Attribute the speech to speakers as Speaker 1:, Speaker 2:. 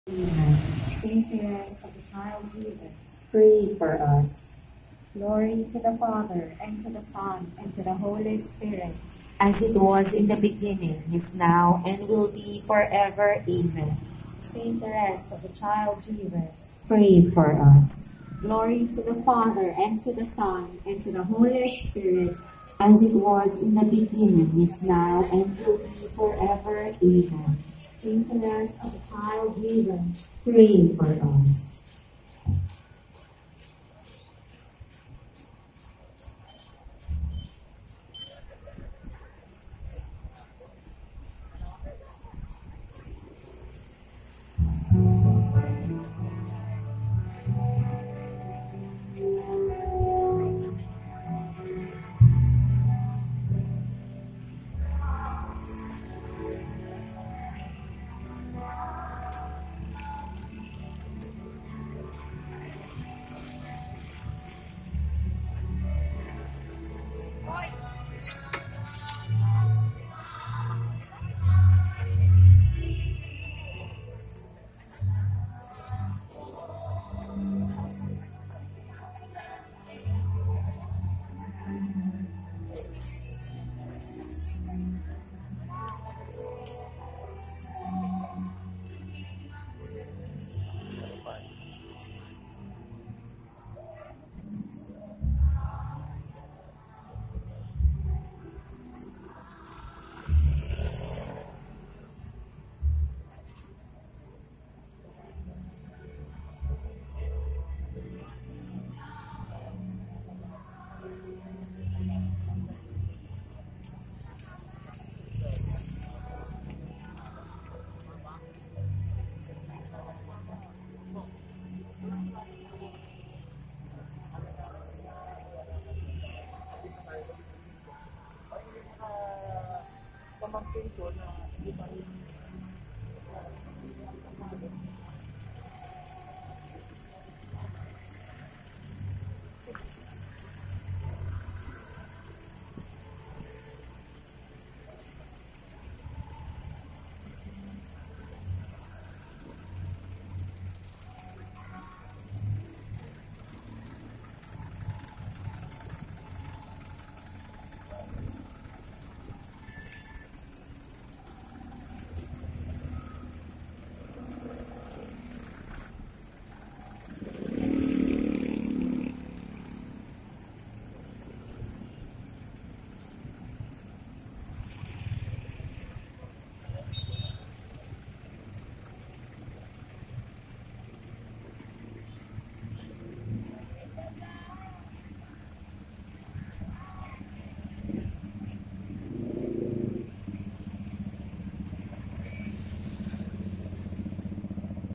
Speaker 1: Amen.
Speaker 2: Saint Therese of the Child Jesus,
Speaker 1: Pray for us.
Speaker 2: glory to the Father, and to the Son, and to the Holy Spirit,
Speaker 1: As it was in the beginning, is now, and will be forever. Amen.
Speaker 2: Saint Therese of the Child Jesus,
Speaker 1: Pray for us.
Speaker 2: glory to the Father, and to the Son, and to the Holy Spirit,
Speaker 1: As it was in the beginning, is now, and will be forever. Amen.
Speaker 2: Saint Therese of the Child Jesus,
Speaker 1: Pray for us.
Speaker 3: Pamangkin ko na hindi pa rin